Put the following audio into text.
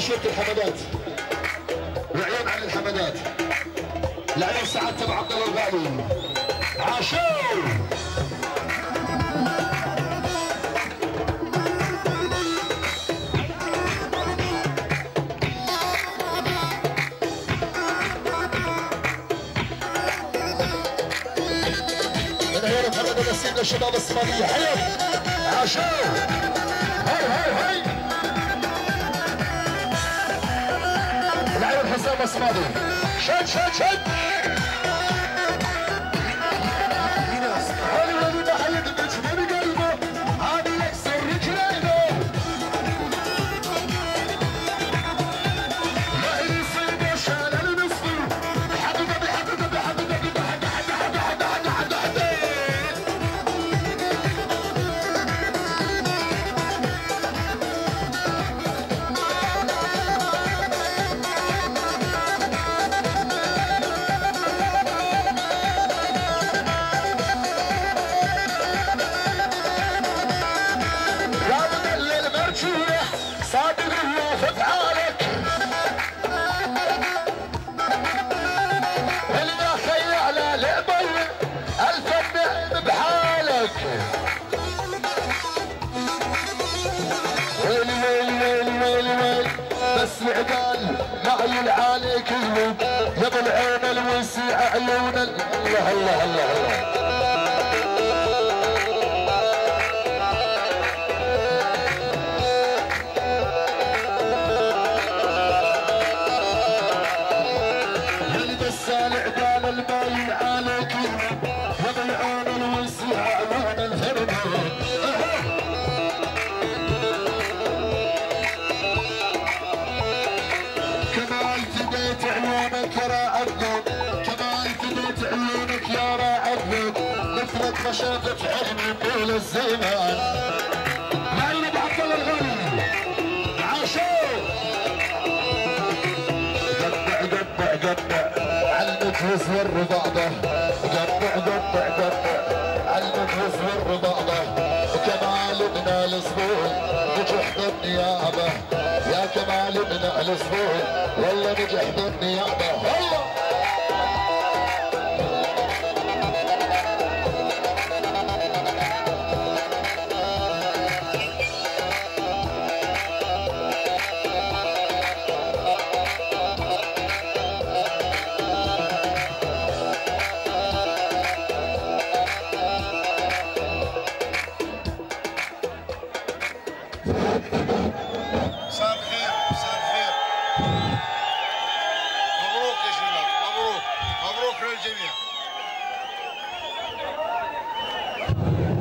عاشورة الحمدات وعيون على الحمدات العيون سعادة تبع عبد الله الغالي عاشور من عيون محمد النسيم للشباب الصومالية حيو عاشور هاي العيون حسام الصمادي شد هذا الذي بحيد بجنون قلبه هذا يكسر رجلينه لا يصيب شال المصري صادق الله في افعالك اللي خي على لعبه الف النعم بحالك ويلي بس العقال معي عليك قلوب يا ابو العين الوسيع عيون الله العقال الباين عليك يا ابو العين الوسيع عيون الهرب كمال فديت عيونك يا راعي الذوق كمال فديت عيونك يا راعي الذوق مثلك ما شافت عيني طول الزمان معين ابو عبد الله الغالي عاشور قطع عالمجلس والرضاضة قطع عالمجلس والرضاضة كمال ابن الصبول نجح بالنيابة يا كمال ابن الصبول والله نجح بالنيابة والله مساء الخير مبروك يا شباب مبروك للجميع.